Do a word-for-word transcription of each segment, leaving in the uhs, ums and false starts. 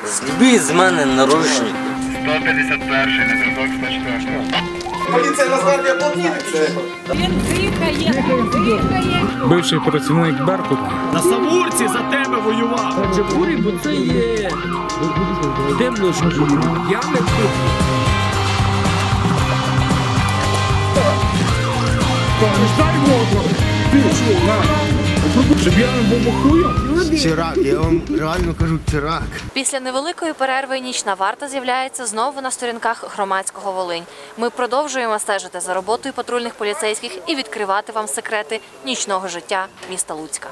Зніміть з мене наручники. сто п'ятдесят перший, на зв'язок сто четвертий. Поліція Нацгвардія плотніться. Він дихає, дихає. Бивший працівник Беркута. На Савурці за тебе воював. Чепурі, бо це є темно, що я не тут. Дай воду! Ти що, на? Щоб я не був махуєм? Чирак, я вам реально кажу, чирак. Після невеликої перерви нічна варта з'являється знову на сторінках Громадського Волинь. Ми продовжуємо стежити за роботою патрульних поліцейських і відкривати вам секрети нічного життя міста Луцька.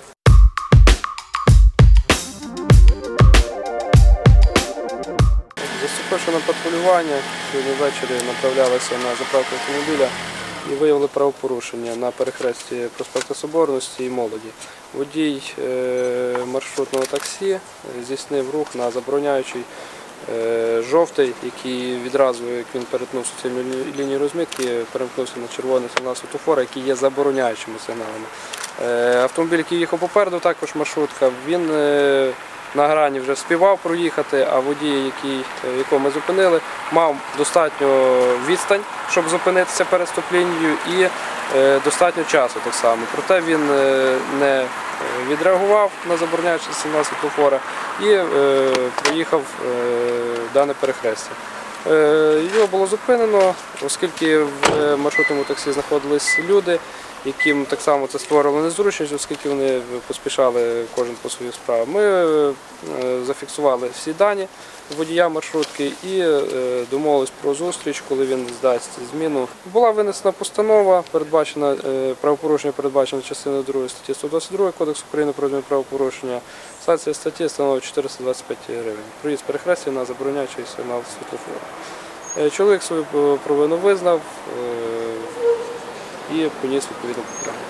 Заступивши на патрулювання, сьогодні ввечері направлялися на заправку автомобіля і виявили правопорушення на перехресті проспекту Соборності і Молоді. Водій маршрутного таксі здійснив рух на забороняючий жовтий, який відразу, як він перетнув суцільну лінію розмітки, перемкнувся на червоний сигнал світлофора, який є забороняючими сигналами. Автомобіль, який їхав попереду, також маршрутка, він на грані вже співав проїхати, а водій, який, якого ми зупинили, мав достатньо відстань, щоб зупинитися перед стоп-лінією, і достатньо часу так само. Проте він не відреагував на забороняючий сигнал світлофора і проїхав дане перехрестя. Його було зупинено, оскільки в маршрутному таксі знаходились люди, яким так само це створило незручність, оскільки вони поспішали кожен по своїх справах. Ми зафіксували всі дані водія маршрутки і домовились про зустріч, коли він здасть зміну. Була винесена постанова, передбачена правопорушення, передбачено частиною другої статті сто двадцять два Кодексу України про адмінправопорушення. Санкція статті становить чотириста двадцять п'ять гривень. Проїзд перехрестя на забороняючий сигнал світлофора. Чоловік свою провину визнав і поніс відповідне покарання.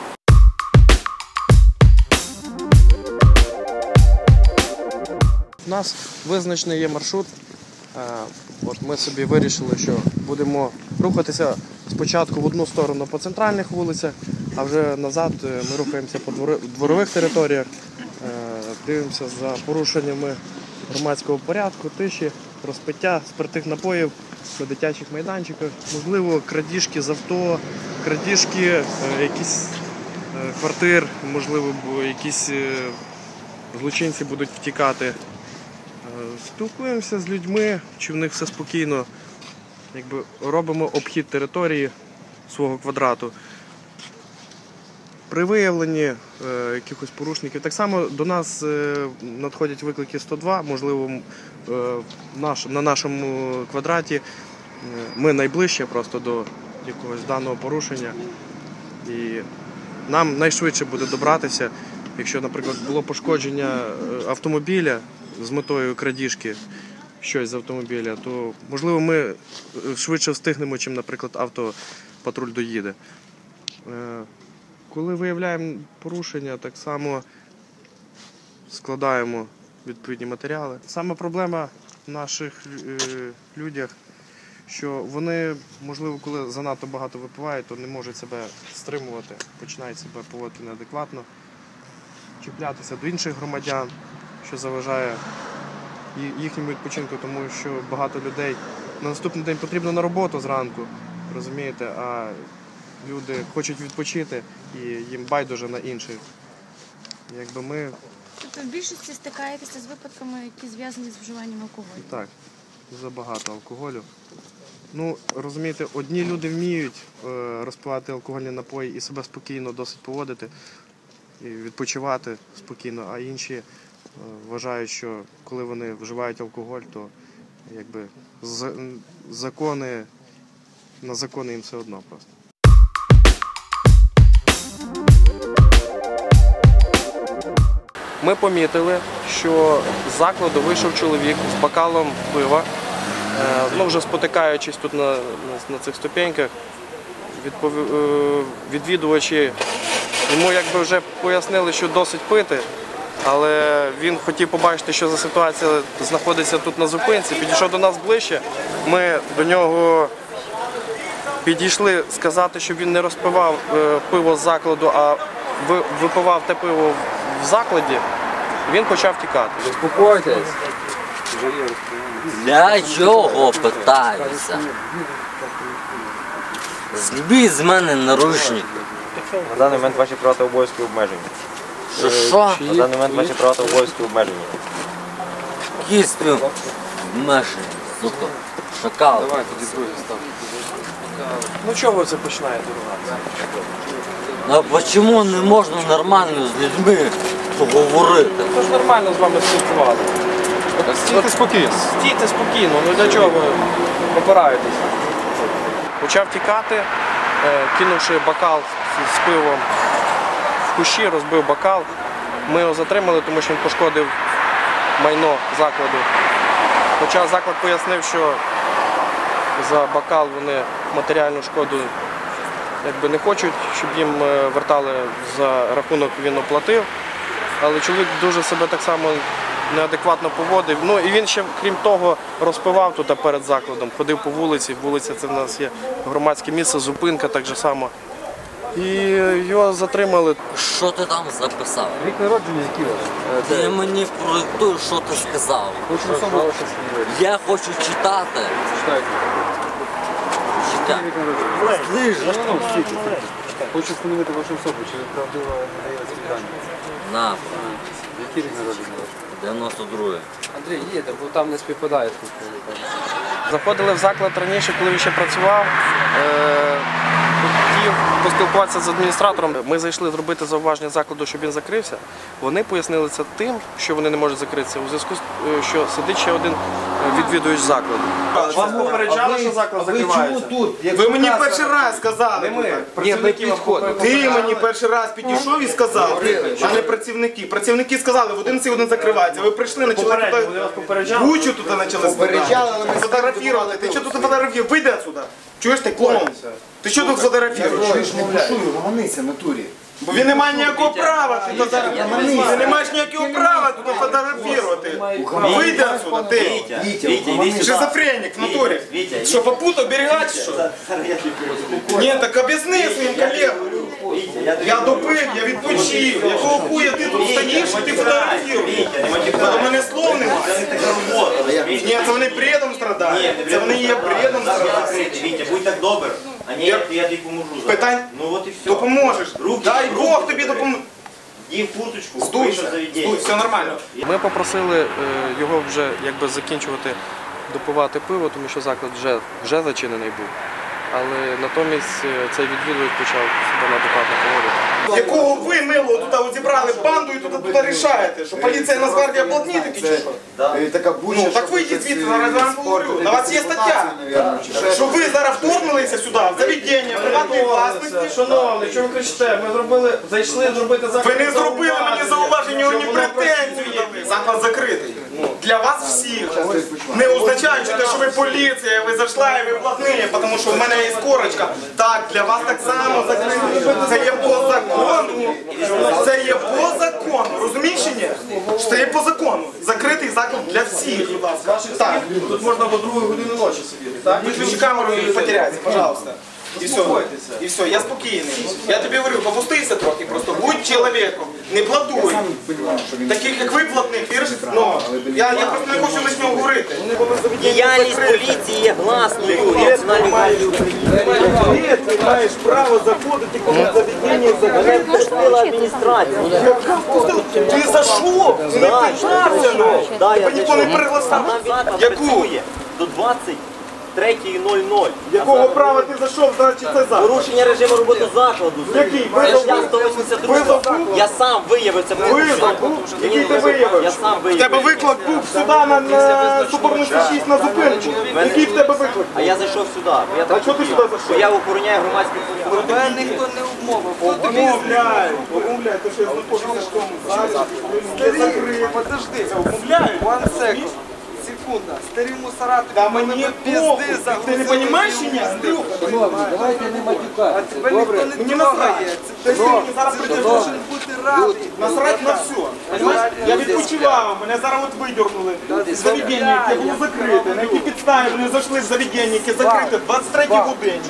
У нас визначений є маршрут. От ми собі вирішили, що будемо рухатися спочатку в одну сторону по центральних вулицях, а вже назад ми рухаємося по дворових територіях, дивимося за порушеннями громадського порядку, тиші, розпиття спиртних напоїв на дитячих майданчиках, можливо, крадіжки з авто, крадіжки якісь квартир, можливо, якісь злочинці будуть втікати. Спілкуємося з людьми, чи в них все спокійно, якби робимо обхід території свого квадрату. При виявленні е, якихось порушників, так само до нас е, надходять виклики сто два, можливо, е, наш, на нашому квадраті е, ми найближче просто до якогось даного порушення. І нам найшвидше буде добратися, якщо, наприклад, було пошкодження автомобіля з метою крадіжки, щось з автомобіля, то, можливо, ми швидше встигнемо, чим, наприклад, автопатруль доїде. Е, Коли виявляємо порушення, так само складаємо відповідні матеріали. Саме проблема в наших е, людях, що вони, можливо, коли занадто багато випивають, то не можуть себе стримувати, починають себе поводити неадекватно, чіплятися до інших громадян, що заважає їхньому відпочинку, тому що багато людей на наступний день потрібно на роботу зранку, розумієте, а люди хочуть відпочити і їм байдуже на інших. Якби ми... Тобто в більшості стикаєтеся з випадками, які зв'язані з вживанням алкоголю? Так, забагато алкоголю. Ну, розумієте, одні люди вміють е, розпивати алкогольні напої і себе спокійно досить поводити, і відпочивати спокійно, а інші е, вважають, що коли вони вживають алкоголь, то якби з, закони, на закони їм все одно просто. Ми помітили, що з закладу вийшов чоловік з бокалом пива, ну, вже спотикаючись тут на, на цих ступеньках. Відпов... Відвідувачі йому якби вже пояснили, що досить пити, але він хотів побачити, що за ситуація знаходиться тут на зупинці, підійшов до нас ближче, ми до нього підійшли сказати, щоб він не розпивав пиво з закладу, а випивав те пиво в закладі, він почав тікати. Успокойтесь. Для чого питаюся? Зніміть з мене наручники. На даний момент ваші права та обов'язки обмежені. Що що? На даний момент ваші права та обов'язки обмежені. Кістю обмежені, сука. Шакал. Ну чого ви це починаєте ругатися? А чому не можна нормально з людьми поговорити? Це ж нормально з вами спілкували. Стійте спокійно. Стійте спокійно, ну для чого ви опираєтеся? Почав тікати, е, кинувши бокал з, з пивом в кущі, розбив бокал. Ми його затримали, тому що він пошкодив майно закладу. Хоча заклад пояснив, що за бокал вони матеріальну шкоду якби не хочуть, щоб їм вертали за рахунок, він оплатив. Але чоловік дуже себе так само неадекватно поводив. Ну і він ще, крім того, розпивав тут перед закладом, ходив по вулиці. Вулиця це в нас є громадське місце, зупинка так же само. І його затримали. Що ти там записав? Рік народження який ваш? Ти мені продиктуй, що ти сказав. Я хочу читати. Читайте. Читати. Слышь, Хочу встановити вашу особу, чи ви правдиво надаєте ці дані. на, Який рік народження ваш? дев'яносто другий. Андрій, їде, бо там не співпадає. Заходили в заклад раніше, коли він ще працював. Е, хотів поспілкуватися з адміністратором. Ми зайшли зробити зауваження закладу, щоб він закрився. Вони пояснили це тим, що вони не можуть закритися, у зв'язку з е, що сидить ще один відвідувач закладу. Вас попереджали, що заклад закривається? Ви мені перший раз сказали. Ми, Працівники підходили. Ти мені перший раз підійшов і сказав, а не працівники. Працівники сказали, в одинадцять один закривається. Ви прийшли, почали Вони туди. вас попереджали? Бучу тут почали складати. Фотографували. Ти що тут фотографуєш? Вийди отсюди. Чуєш ти клоун? Ти що тут фотографуєш? не бушую, гомонися, натурі. Бо він не має ніякого права тут фотографувати. Ти не маєш ніякого права тут фотографувати. Вийди отсюда, ти. Шизофренік в натурі. Що, попутав берегати, що? Ні, так об'ясни своїм колегам. Я допив, я відпочив. Якого хуя ти тут стоїш і ти фотографуєш? До мене слов немає. Ні, це вони бредом страдають. Це вони є бредом страдають. Вітя, будь так добр. А ні, я, я тобі поможу. Питань? Ну от і все. Допоможеш. Руки. Дай Бог тобі допоможе. Їв курточку, Здуйся, вийшов за відділення. здуй, все нормально. Ми попросили е, його вже якби закінчувати допивати пиво, тому що заклад вже, вже зачинений був. Але натомість е, цей відвідувач почав себе неадекватно поводити. Якого ви, мило, тут зібрали банду і тут тут рішаєте? Що поліція Нацгвардія блатні такі чи що? Така буча, Ну, так вийдіть звідси, зараз я вам говорю. На вас є стаття. Що ви зараз вторгнулися сюди, в заведення, приватної власності. Шановний, чого ви кричите? Ми зробили, зайшли зробити заклад. Ви не зробили мені зауваження, ні претензію. Заклад закритий. Для вас всіх. Не означаючи те, що ви поліція, ви зайшла і ви блатні, тому що в мене є корочка. Так, для вас так само закритий. Це є по закону. Це є по закону. Розумієш чи ні? Що це є по закону. Закритий заклад для всіх. Будь ласка. Так. Тут можна до другої години ночі сидіти, так? Виключи камеру і не потеряйся, пожалуйста. І все, і все, я спокійний. Я тобі говорю, попустися трохи, просто будь чоловіком, не платуй. Таких як ви платних, вірш? Ну, я, я просто не хочу лишнього говорити. Діяльність поліції є гласною у Національній гвардії України. Ти маєш право заходити, коли заведення Мене впустила адміністрація. Ти зайшов? Ти не піднявся, ну. Да, я Тебе ніхто не зайшов. пригласав. Нам заклад Яку? працює до двадцять третьої нуль нуль. Якого права ти зайшов, значить це за? Порушення режиму роботи закладу. Який? Стаття сто вісімдесят два. Я сам виявив це порушення. Який ти виявив? Я сам В виявив. тебе виклик був сюди на, на Соборності шість на зупинку. Який в тебе виклик? А я зайшов сюди. бо Я А так чого ти хотів. сюди зайшов? Бо я охороняю громадські порядок. Ніхто не обмовив. Обмовляю. Обмовляю, то що я знаходжуся в тому залі. Старі, подожди. Обмовляю. One second. Секунда. Старі мусора. Да мені похуй. Ти не розумієш чи ні? Давайте не матюкати. Добре. Мені насрать. Ти зараз прийдеш, должен бути радий. Насрать на все. Понимаєш? Я відпочивав, мене зараз от видернули. З заведення, яке було закрите. На якій підставі вони зайшли в заведення, яке закрите в двадцять третій годині.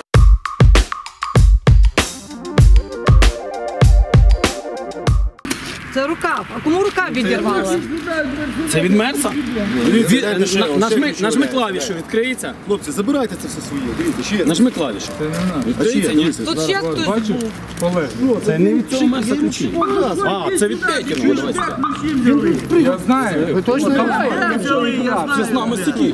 Це рукав. А кому рука відірвала? Це від мерса? Нажми, нажми клавішу, відкриється. Хлопці, забирайте це все своє. Дивіться, ще. Нажми клавішу. Відкриється, ні? Тут ще хтось був. Це не від цього мерса ключі. А, це від Петіного. Я знаю. Ви точно знаєте? Це з нами стільки.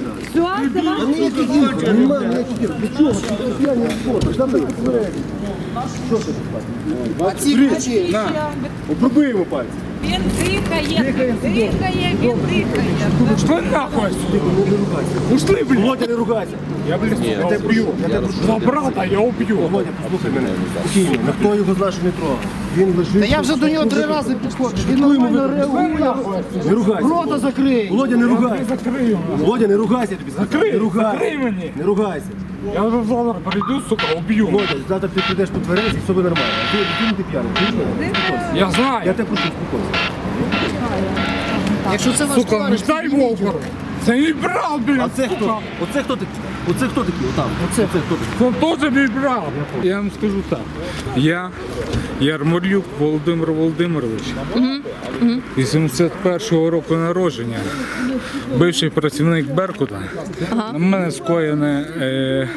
А ці ключі. Обруби йому пальці. Він дихає, дихає, він дихає. Що нахуй? Ушли, блядь. Володя, не ругайся. Я, блядь, я тебе б'ю. За брата я уб'ю. Володя, послухай мене. Спокійно. Ніхто його з нашого не трогав. Він лежить. Та я вже до нього три рази підходжу. Він нормально реагує. Не ругайся. Рота закрий. Володя, не ругайся. Закрию. Володя, не ругайся, я тобі сказав. Закрий, Не ругайся. закрий мені. Не ругайся. Я вже завтра прийду, сука, уб'ю. Володя, завтра ти прийдеш по тверезі, і все буде нормально. Ти, ти, ти п'яний. Чуєш мене? Спокойся. Я знаю. Я тебе прошу, спокойся. Якщо це ваш Сука, не товариш, дай Волгор. Це мій брат, блядь. А це хто? Оце хто такий? Оце хто такий? Отам. Оце хто такий? Це теж мій брат. Я вам скажу так. Я Ярмолюк Володимир Володимирович. вісімдесят першого року народження. Бивший працівник Беркута. На мене скоєне е,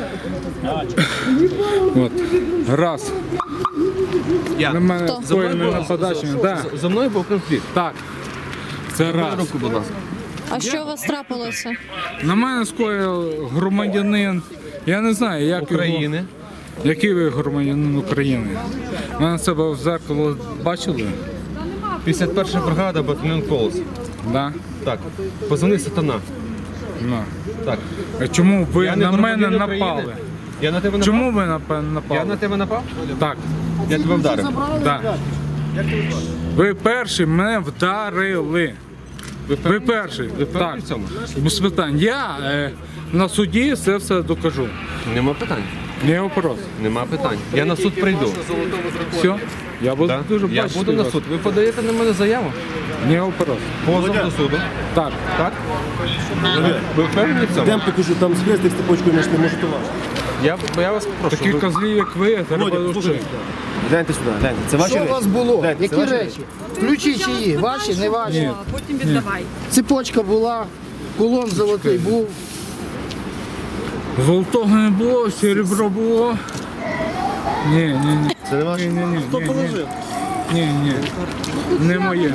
от, раз. На мене скоєне нападачення. Да. За мною був конфлікт. Так. Це раз. А що у вас трапилося? На мене скоїв громадянин, я не знаю, як України. Його, який ви громадянин України? Ви на себе в зеркало бачили? п'ятдесят перша бригада, батальйон Колос. Да? Так. Позивний Сатана. Да. Так. А чому ви Я не на мене громадянин напали? України. Я на тебе напав? Чому ви напа- напали? Я на тебе напав? Так. Я тебе вдарив. Да. Ви перші мене вдарили. Ви перший. Ви Так. перший в цьому? Без питань. Я е, на суді це все докажу. Нема питань. Не вопрос. Нема питань. Я на суд прийду. Все? Я буду Да? дуже Я бачити буду на вас. суд. Ви подаєте на мене заяву? Не вопрос. Позов до суду. Так. Так? Ви впевнені в цьому? Йдемо покажу, там з хрестик з цепочкою наш не може товар. Я, я вас прошу. Такі ви- козлі, як ви, треба Володя, душити. слухай. Гляньте сюди, гляньте. Це ваші Що у речі? вас було? Гляньте, це Які ваші речі? Ключі чиї? Ваші, не ваші? Ні. Потім віддавай. Цепочка була, кулон золотий був. Золотого не було, серебро було. Ні, ні, ні. Це не ваше? Ні, ні, ні. Хто ні, положив? Ні, ні. Не моє.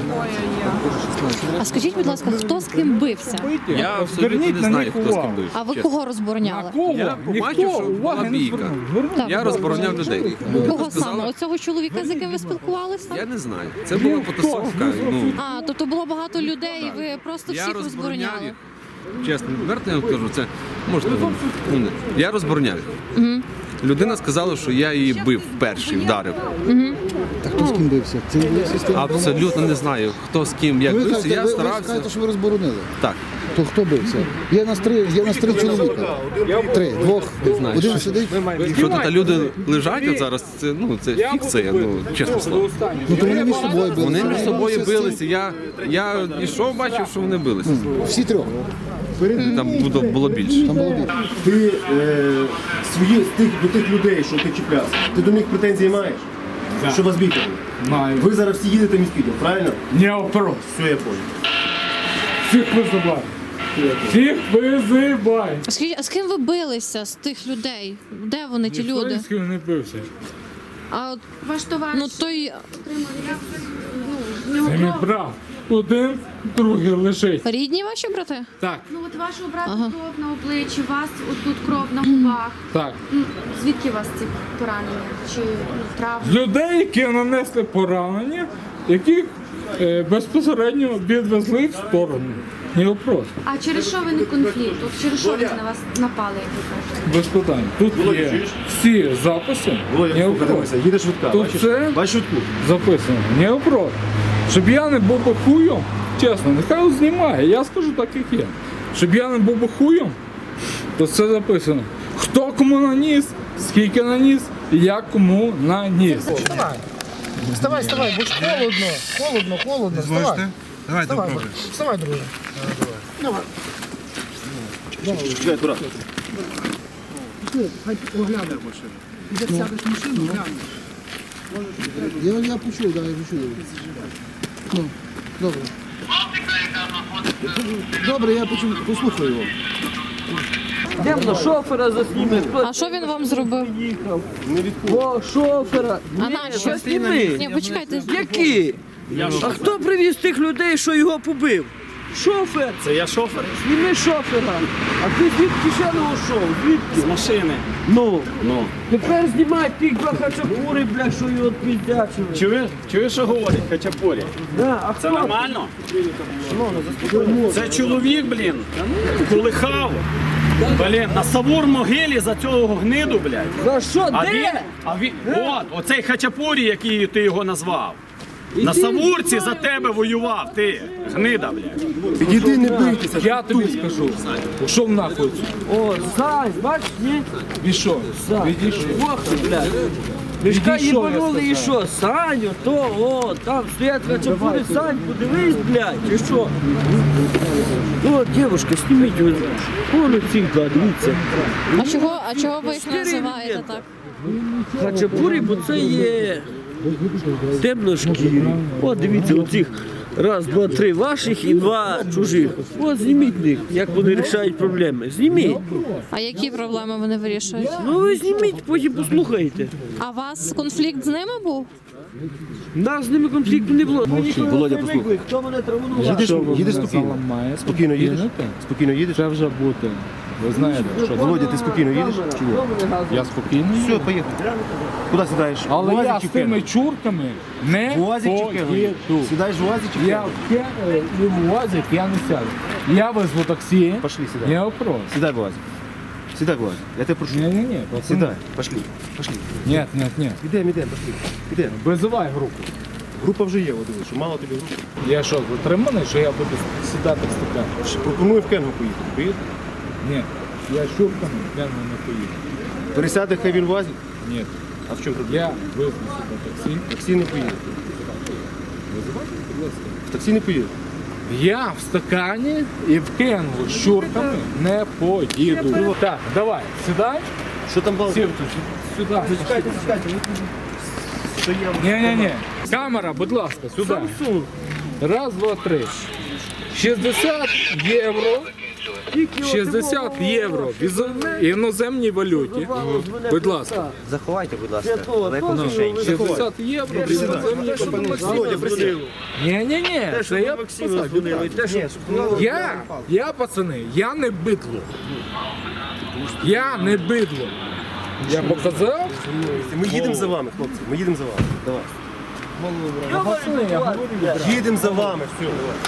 А скажіть, будь ласка, хто з ким бився? Я абсолютно не знаю, хто з ким бив. А ви кого розбороняли? Я побачив, що була бійка. Так. Я розбороняв людей. Кого саме? Оцього чоловіка, з яким ви спілкувалися? Я не знаю. Це була потасовка. Ну, А, тобто було багато людей, і ви просто я всіх розбороняв розбороняли? їх. Чесно, відверто я вам кажу, це можете. Ну, не. Я розбороняв їх. Угу. Людина сказала, що я її бив перший, вдарив. Угу. Та хто з ким бився? Це ви з ким Абсолютно не знаю, хто з ким, як Ви бився. кажете, Я ви, ви старався. кажете, що ви розборонили. Так. То хто бився? Є нас три, є нас три чоловіка. Три, двох. Знаєш, Один що- сидить. Що тут люди лежать от зараз, це, ну, це фікція, ну, чесно слово. Ну то вони між собою билися. Вони між собою билися. Я, я йшов, бачив, що вони билися. Всі трьох. Там було, було більше. Там було більше. Ти е, свої, з тих, до тих людей, що ти чіплявся, ти до них претензії маєш? Так. Що вас бійкали? Маю. Ви зараз всі їдете в міськвідділ, правильно? Не вопрос. Все, я понял. Всіх визивай. Всіх визивай. А скажіть, а з ким ви билися, з тих людей? Де вони, ті Ніхто люди? з ким не бився. А от, Ваш товариш ну той ну, в Це нього мій кров. брат. Один, другий лежить. рідні ваші брати? Так, Ну от вашого брата Ага. кров на обличчі, у вас отут кров на губах. так. Ну, звідки у вас ці поранення? Чи ну, травми? З людей, які нанесли поранення, яких е, безпосередньо відвезли в сторону. Не вопрос. А через що виник конфлікт? От через що вони на вас напали, як ви кажете? Без питань. Тут є всі записи. Володя, Не слухай, вопрос. дивися, їде швидка. Тут Бачиш? це Бачиш швидку? записано. Не вопрос. Щоб я не був би хуєм, чесно, нехай знімає, я скажу так, як є. Щоб я не був би хуєм, то це записано. Хто кому наніс, скільки наніс і як кому наніс. Вставай. Вставай, вставай, бо ж холодно, холодно, холодно. Вставай. Давай, Вставай, вставай, друже. Давай. Чекай, акуратно. Хай огляне машину. Іде сядеш в машину, гляне. Я, я почув, да, я почув. Ну, добре. Добре, я почу- послухаю його. Йдемо шофера засніми. А що він вам зробив? О, шофера. А Ні, на що? засніми. Ні, почекайте. Які? А хто привіз тих людей, що його побив? Шофер. Це я шофер? Зніми шофера. А ти звідки ще не ушов? Звідки? З машини. Ну. Ну. Тепер знімай тих два хачапури, бля, що його піздячили. Чуєш, чуєш, що говорять хачапурі? Да, а Це хто? нормально? Це чоловік, блін, колихав. Блін, на Савур могилі за цього гниду, блядь. За що? А Де? він, а він, от, оцей хачапурі, який ти його назвав. На Савурці за тебе воював, ти, гнида, блядь. Підійди, не бийтеся. Я тобі скажу. Пішов нахуй. О, Сань, бачиш, ні? Пішов. Відійшов. Ох ти, блядь. Мішка Відійшов, я їбанули і що? Саню, то, о, там стоять хачапури, Сань, подивись, блядь, чи що? О, дівушка, зніміть його. Вон ці, дивіться. А чого, а чого ви їх називаєте так? Хачапурі, бо це є темношкірі. О, дивіться, оцих раз, два, три ваших і два чужих. О, зніміть їх, як вони вирішують проблеми. Зніміть. А які проблеми вони вирішують? Ну ви зніміть, потім послухайте. А у вас конфлікт з ними був? У нас з ними конфлікту не було. Володя, послухай. Хто мене травонув? Їдеш, Що ви їдеш мене спокійно. заламаєте? Спокійно їдеш? Кинете? Спокійно їдеш? Це вже бути. Ви знаєте, що Володя, ти спокійно їдеш чи ні? я спокійно Все, їду. поїхали. Куди сідаєш? Але В УАЗик я чи з в тими Кенгу? чурками не В УАЗик чи в Кенгу? поїду. Сідаєш в УАЗик чи в Я Кенгу? в Ке- і в УАЗик я не сяду. Я визву таксі. Пошли, сідай. Не вопрос. Сідай в УАЗик. Сідай в УАЗик. Я тебе прошу. Не-не-не, пацаны. Сідай, пошли. Пошли. Нет, нет, нет. Ідемо, ідемо, пошли. Ідемо. Визивай групу. Група вже є, от дивись, що мало тобі групи. Я що, затриманий, що я буду сідати в стакан? Пропоную в Кенгу поїхати. Поїдеш? Ні. Я чурками, я не поїду. Пересяде, хай він в УАЗик? Ні. А в чому проблема? Я визву сюди таксі. Таксі не поїде. Визивайте, будь ласка. В таксі не поїде. Я в стакані і в Кенгу з чурками не поїду. Так, давай, сідай. Що там балка? Сів тут, сюди. Чекайте, чекайте. Ні-ні-ні. Камера, будь ласка, сюди. Раз, два, три. шістдесят євро. шістдесят євро в іноземній валюті. Будь ласка. Заховайте, будь ласка, далеко Ну, в кишені. шістдесят євро в іноземній валюті. Ні-ні-ні, це я посадю. Я, я, пацани, я не бидло. Я не бидло. Я показав. Ми їдемо за вами, хлопці. Ми їдемо за вами. Давай. Пацани, я говорю, Їдемо за вами. Все, давай.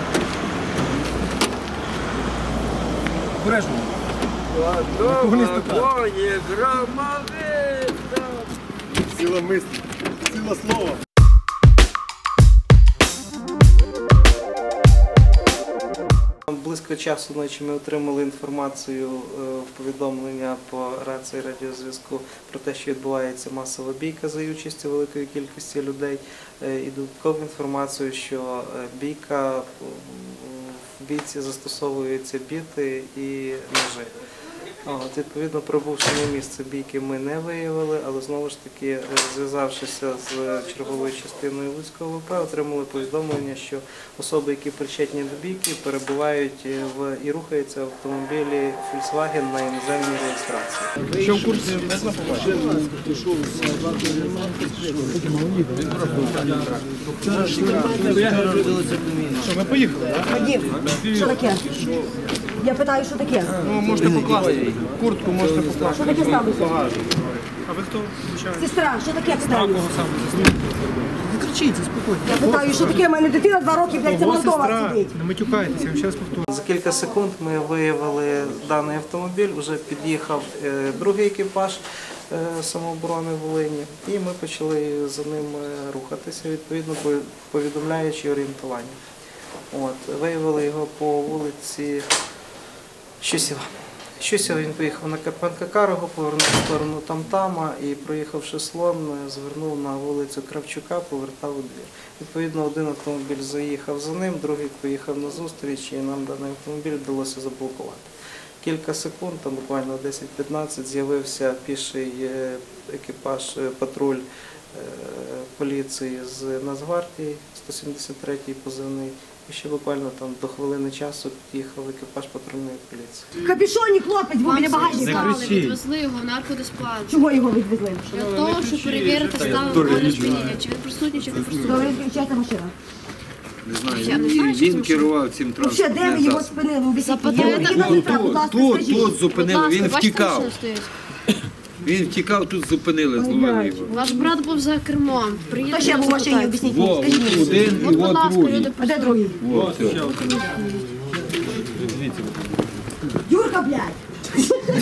Обережно. Сила мислі. Сила слова. Близько часу ночі ми отримали інформацію, е, повідомлення по рації радіозв'язку про те, що відбувається масова бійка за участю великої кількості людей, е, і додаткову інформацію, що е, бійка, в бійці застосовуються біти і ножи. От, відповідно, прибувши на місце бійки, ми не виявили, але знову ж таки, е, зв'язавшися з черговою частиною Луцького ВП, отримали повідомлення, що особи, які причетні до бійки, перебувають в і рухаються в автомобілі Volkswagen на іноземній реєстрації. Що в курсі? Що, ми поїхали, так? Вадим, що таке? Я питаю, що таке? Ну, можете покласти. Куртку можете покласти. Що таке сталося? А ви хто? Сестра, що таке сталося? Не кричіть, заспокойтесь. Я питаю, що таке? У мене дитина два роки, блядь, Ого, замордова сестра, сидить. не матюкайтеся, я вам ще раз повторю. За кілька секунд ми виявили даний автомобіль, вже під'їхав е, другий екіпаж е, самооборони Волині, і ми почали за ним е, рухатися, відповідно повідомляючи орієнтування. От, виявили його по вулиці Щосєва. Щосєва він поїхав на Карпенка Карого, повернув в сторону Тамтама і, проїхавши Слон, звернув на вулицю Кравчука, повертав у двір. Відповідно, один автомобіль заїхав за ним, другий поїхав на зустріч, і нам даний автомобіль вдалося заблокувати. Кілька секунд, там буквально десять-п'ятнадцять, з'явився піший екіпаж, патруль поліції з Нацгвардії, сто сімдесят третій позивний. І ще буквально там до хвилини часу під'їхав екіпаж патрульної поліції. Капюшоні хлопець, бо біля багажника. Відвезли його в наркодиспансер. Чого його відвезли? Для того, щоб перевірити стан алкогольного сп'яніння. Чи він присутній, чи не присутній. Добре, чия це машина? Не знаю, Я не знаю, він керував цим Взагалі, де ви його спинили? У Запитайте. Тут, тут, тут зупинили, він втікав. Він втікав, тут зупинили, зловили його. Ваш брат був за кермом. Хто ще був в машині, об'ясніть мені, Во, скажіть. один і От, будь от ласка, другий. люди, А де другий? Во, все. Юрка, блядь!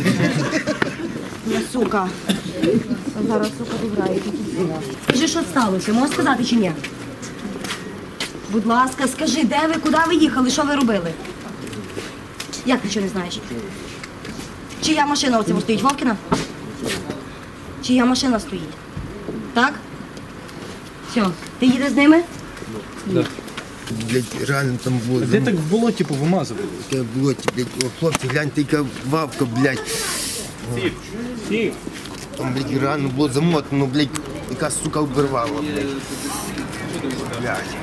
Сука. Зараз, сука, добирає. Скажи, що сталося? Можеш сказати чи ні? Будь ласка, скажи, де ви, куди ви їхали, що ви робили? Як ти що не знаєш? Чия машина оцьому стоїть? Вовкіна? Чия машина стоїть? Так? Все. Ти їдеш з ними? Блядь, реально там було. Де так в болоті повимазували? Таке в болоті, блядь, о, хлопці, гляньте, яка вавка, блядь. Сів, сів. Там, блядь, реально було замотано, блядь, яка сука обірвала, блядь. Блядь.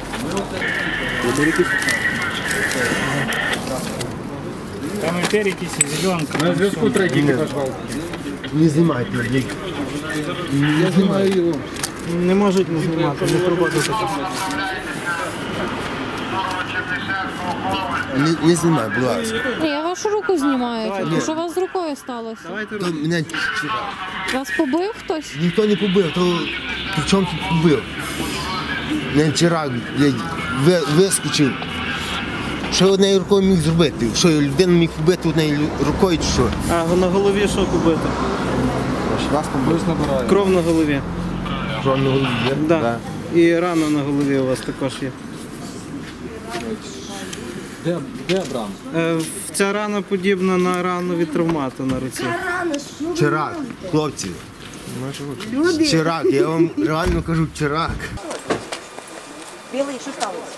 Там імпер якийсь, зеленка. На зв'язку третій екіпаж валки. Не знімайте, блядь. Я знімаю його. Не можуть не знімати, не пробувати. Не, не знімай, будь ласка. Я вашу руку знімаю. Ні. Що у вас з рукою сталося? То мене Вас побив хтось? ніхто не побив, то при чому тут побив? Мене вчора, блядь, ви- вискочив. Що я однією рукою міг зробити? Що я людину міг побити однією рукою чи що? А на голові що побито? Кров на голові. Кров на голові, так? Да. І рана на голові у вас також є. Де, де Абрам? Е, Ця рана подібна на рану від травмату на руці. Чирак, хлопці. Чирак, я вам реально кажу, чирак. Білий, що сталося?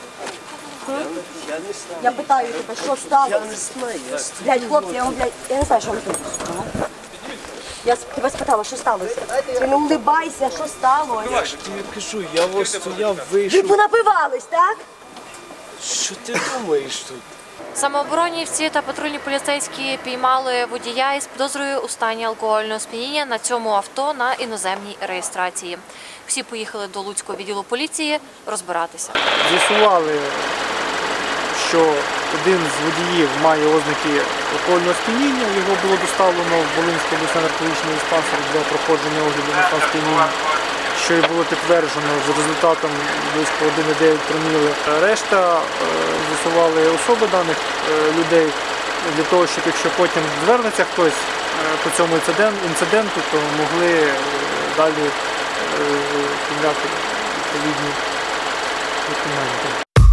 Я питаю тебе, що сталося? Я не знаю. Блядь, хлопці, я вам, блядь, я не знаю, що ви тут. Я с- тебе спитала, що сталося? Ти не улибайся, що сталося? Я тобі кажу, я ось стояв, Ви вийшов. понапивались, так? Що ти думаєш тут? Самооборонівці та патрульні поліцейські піймали водія із підозрою у стані алкогольного сп'яніння на цьому авто на іноземній реєстрації. Всі поїхали до Луцького відділу поліції розбиратися. З'ясували, що один з водіїв має ознаки алкогольного сп'яніння. Його було доставлено в Волинський обласний наркологічний диспансер для проходження огляду на стан сп'яніння, що і було підтверджено за результатом близько один цілих дев'ять проміли. Решта е, з'ясували особи даних е, людей для того, щоб якщо потім звернеться хтось е, по цьому інциден- інциденту, то могли е, далі е, вчиняти відповідні документи.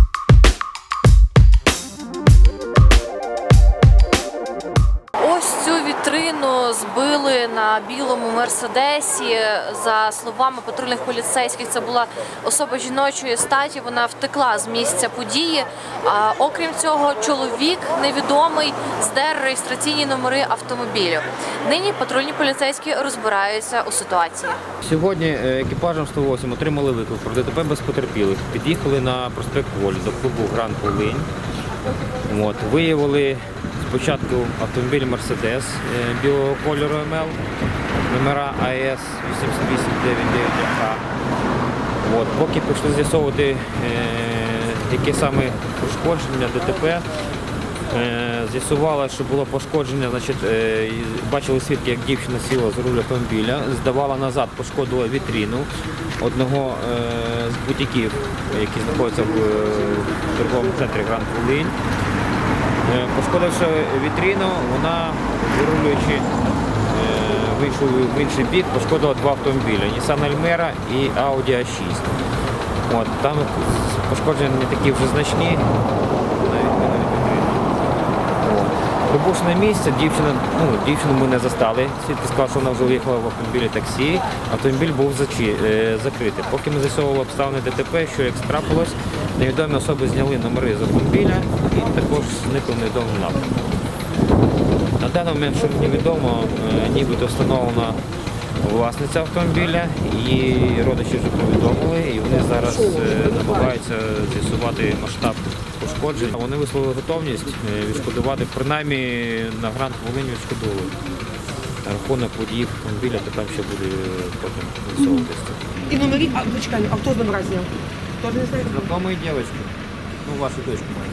Ось цю вітрину збили на білому мерседесі. За словами патрульних поліцейських, це була особа жіночої статі. Вона втекла з місця події. А окрім цього, чоловік невідомий здер реєстраційні номери автомобілю. Нині патрульні поліцейські розбираються у ситуації. Сьогодні екіпажем сто вісім отримали виклик про ДТП без потерпілих. Під'їхали на проспект Волі до клубу Гранд Волинь. От, виявили спочатку автомобіль Мерседес білого кольору ем ел, номера А С вісім вісім дев'ять дев'ять Х. От, поки пішли з'ясовувати, е, яке саме пошкодження ДТП, е, з'ясували, що було пошкодження, значить, е, бачили свідки, як дівчина сіла за руль автомобіля, здавала назад, пошкодила вітрину одного е, з бутіків, який знаходиться в е, торговому центрі Гранд Волинь. Е, Пошкодивши вітрину, вона, вирулюючи, е, вийшов в інший бік, пошкодила два автомобілі – Nissan Almera і Audi А шість. От, там пошкодження не такі вже значні, навіть не від вітрини. От. Прибувши на місце, дівчина, ну, дівчину ми не застали. Свідки сказали, що вона вже виїхала в автомобілі таксі. Автомобіль був зачи, е, закритий. Поки ми з'ясовували обставини ДТП, що як трапилось, невідомі особи зняли номери з автомобіля і також зникли в невідомому напрямку. На даний момент, що мені відомо, е, нібито встановлено власниця автомобіля, її родичі вже повідомили, і вони зараз е, намагаються з'ясувати масштаб пошкоджень. Вони висловили готовність е, відшкодувати, принаймні на Гранд Волинь відшкодовували. На рахунок водіїв автомобіля, то там ще буде потім висовуватися. І номері, а, почекай, а хто з номера зняв? Хто не знає? Знакомої дівчинки, ну вашу дочку має.